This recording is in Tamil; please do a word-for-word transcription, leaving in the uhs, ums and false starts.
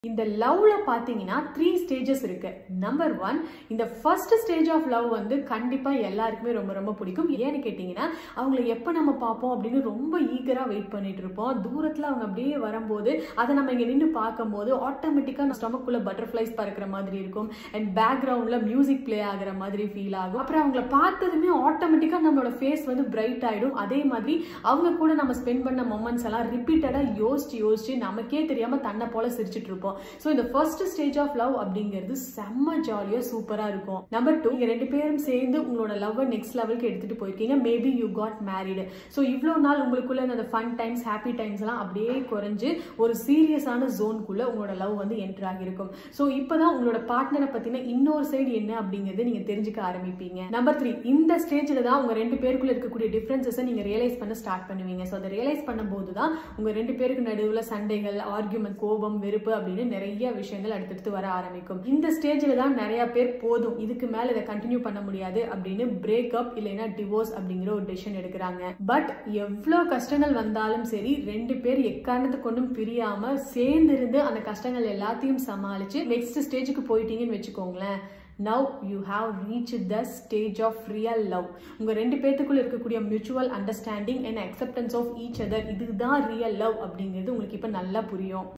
இந்த லவ்ல பாத்தீங்கன்னா த்ரீ ஸ்டேஜஸ் இருக்கு. நம்பர் ஒன், இந்த ஃபர்ஸ்ட் ஸ்டேஜ் ஆஃப் லவ் வந்து கண்டிப்பா எல்லாருக்குமே ரொம்ப ரொம்ப பிடிக்கும். ஏன்னு கேட்டீங்கன்னா அவங்களை எப்ப நம்ம பார்ப்போம் அப்படின்னு ரொம்ப ஈகரா வெயிட் பண்ணிட்டு இருப்போம். தூரத்துல அவங்க அப்படியே வரும்போது அதை நம்ம இங்க நின்று பார்க்கும் போது ஆட்டோமேட்டிக்கா ஸ்டொமக்குள்ள பட்டர்ஃபிளைஸ் பறக்கிற மாதிரி இருக்கும். அண்ட் பேக்ரவுண்ட்ல மியூசிக் பிளே ஆகுற மாதிரி ஃபீல் ஆகும். அப்புறம் அவங்களை பார்த்ததுமே ஆட்டோமேட்டிக்கா நம்மளோட ஃபேஸ் வந்து பிரைட் ஆயிடும். அதே மாதிரி அவங்க கூட நம்ம ஸ்பெண்ட் பண்ண மொமெண்ட்ஸ் எல்லாம் ரிப்பீட்டடா யோசிச்சு யோசிச்சு நமக்கே தெரியாம தன்னை போல சிரிச்சிட்டு இருப்போம். So இந்த ஃபர்ஸ்ட் ஸ்டேஜ் ஆஃப் லவ் அப்படிங்கிறது செம்ம ஜாலியா சூப்பரா இருக்கும். நம்பர் டூ, நீங்க ரெண்டு பேரும் சேர்ந்து உங்களோட லவ் நெக்ஸ்ட் லெவலுக்கு எடுத்துட்டு போயிருக்கீங்க. Maybe you got married. So இவ்வளோ நாள் உங்களுக்குள்ள அந்த ஃபன் டைம்ஸ் ஹாப்பி டைம்ஸ் எல்லாம் அப்படியே குறைஞ்சு ஒரு சீரியஸான ஜோனுக்குள்ள உங்களோட லவ் வந்து என்டர் ஆகிருக்கும். ஸோ இப்பதான் உங்களோட பார்ட்னரை பத்தின இன்னொரு சைடு என்ன அப்படிங்கறது நீங்க தெரிஞ்சுக்க ஆரம்பிப்பீங்க. நம்பர் த்ரீ, இந்த ஸ்டேஜ்ல தான் உங்க ரெண்டு பேருக்குள்ள இருக்கக்கூடிய டிஃபரன்சஸ் நீங்க ரியலைஸ் பண்ண ஸ்டார்ட் பண்ணுவீங்க. ஸோ அதை ரியலைஸ் பண்ணும்போது தான் உங்க ரெண்டு பேருக்கு நடுவில் சண்டைகள், ஆர்கியூமெண்ட், கோபம், வெறுப்பு அப்படின்னு நிறைய விஷயங்கள் அடுத்தடுத்து வர ஆரம்பிக்கும். இந்த ஸ்டேஜ்ல தான் நிறைய பேர் போதும் இதுக்கு மேல இதை கண்டினியூ பண்ண முடியாது அப்படின்னு பிரேக்அப் இல்லைன்னா டிவோர்ஸ் அப்படிங்கிற ஒரு டெசிஷன் எடுக்கிறாங்க. பட் எவ்வளவு கஷ்டங்கள் வந்தாலும் சரி ரெண்டு பேர் எக்காரணத்தை கொண்டும் பிரியாம சேர்ந்து இருந்து அந்த கஷ்டங்கள் எல்லாத்தையும் சமாளிச்சு நெக்ஸ்ட் ஸ்டேஜுக்கு போயிட்டீங்கன்னு வச்சுக்கோங்களேன். Now you have reached the stage of real love. உங்க ரெண்டு பேத்துக்குள்ள இருக்கக்கூடிய mutual understanding and acceptance of each other, இதுதான் ரியல் லவ் அப்படிங்கிறது உங்களுக்கு இப்ப நல்லா புரியும்.